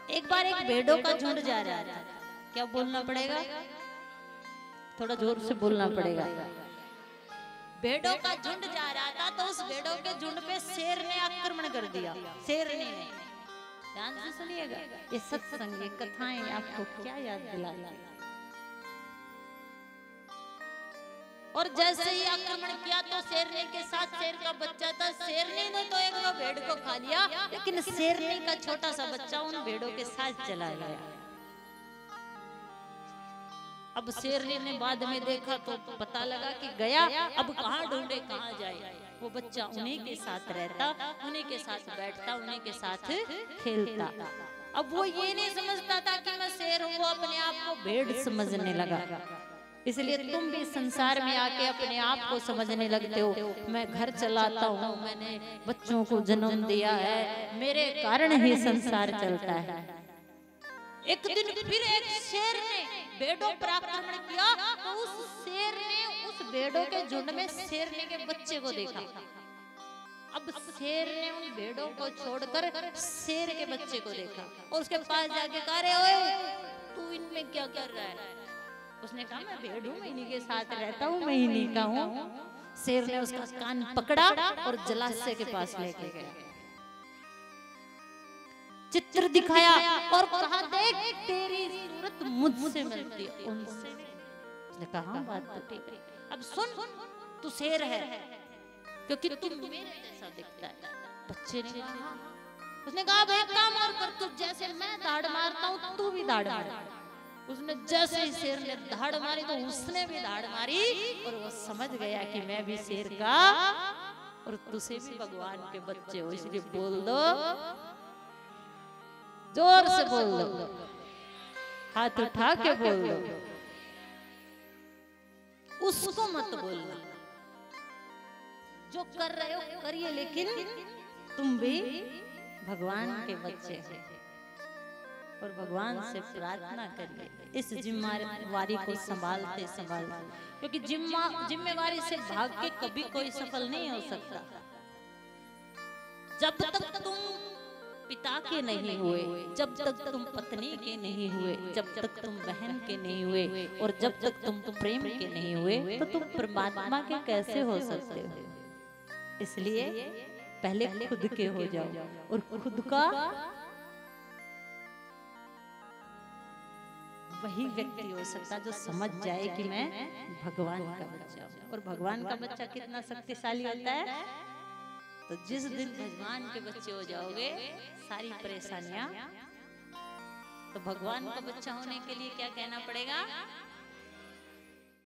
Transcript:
एक बार एक भेड़ों का झुंड जा रहा था। क्या बोलना पड़ेगा? थोड़ा जोर से बोलना पड़ेगा। भेड़ों का झुंड जा रहा था तो उस भेड़ों के झुंड पे शेर ने आक्रमण कर दिया। शेर ने, ध्यान से सुनिएगा, ये सत्संग, ये कथाएं आपको क्या याद दिलाती है। और जैसे ही आक्रमण किया तो शेरनी के साथ शेर का बच्चा था। शेरनी ने तो एक दो भेड़ को खा लिया, लेकिन शेरनी का छोटा सा बच्चा उन भेड़ों के साथ चला गया। अब शेरनी ने बाद में देखा तो पता लगा कि गया, अब कहाँ ढूंढे कहाँ जाए। वो बच्चा उन्हीं के साथ रहता, उन्हीं के साथ बैठता, उन्हीं के साथ खेलता। अब वो ये नहीं समझता था कि मैं शेर हूँ, वो अपने आप को भेड़ समझने लगा। इसलिए तुम भी संसार में आके अपने आप को समझने लगते हो, मैं घर चलाता हूँ, मैंने बच्चों को जन्म दिया है, मेरे कारण ही संसार चलता है। एक दिन फिर एक शेर ने भेड़ों पर आक्रमण किया तो उस शेर ने उस भेड़ों के झुंड में शेरनी के बच्चे को देखा। अब शेर ने उन भेड़ों को छोड़कर शेर के बच्चे को देखा और उसके पास जाके कहा, रे ओए, तू इनमें क्या कर रहा है? उसने कहा, मैं भेड़ हूँ, मैं इन्हीं के साथ रहता हूँ, मैं इन्हीं का हूँ। शेर ने उसका कान पकड़ा और जलाशय के पास लेके गया, चित्र दिखाया और कहा, देख तेरी सूरत मुझसे मिलती है उनसे। उसने कहा, हाँ बात तो ठीक है, अब सुन, तू शेर है क्योंकि तू मेरे जैसा दिखता है। बच्चे ने कहा, उसने कहा, भाई काम और कर, तू जैसे मैं दाढ़ मारता हूँ तू भी दाढ़ मार। उसने जैसे ही शेर ने धाड़ मारी तो उसने भी धाड़ मारी और वो समझ गया कि मैं भी शेर का और तुझे भी भगवान के बच्चे हो, इसलिए बोल दो, जोर से बोल दो, हाथ उठा के बोल दो, उसको मत बोलना। जो कर रहे हो करिए, लेकिन तुम भी भगवान के बच्चे हो और भगवान से प्रार्थना करिए इस जिम्मेवारी को संभालते संभालते, क्योंकि जिम्मेवारी से भाग के कभी कोई सफल नहीं हो सकता। जब तक तुम पिता के नहीं हुए, जब तक तुम पत्नी के नहीं हुए, जब तक तुम बहन के नहीं हुए और जब तक तुम प्रेम के नहीं हुए, तो तुम परमात्मा के कैसे हो सकते हो? इसलिए पहले खुद के हो जाओ और खुद का वही व्यक्ति हो सकता जो समझ जाए कि मैं भगवान का बच्चा हूँ। और भगवान का बच्चा कितना शक्तिशाली होता है? तो जिस दिन भगवान के बच्चे हो जाओगे, सारी परेशानियां, तो भगवान का बच्चा होने के लिए क्या कहना पड़ेगा?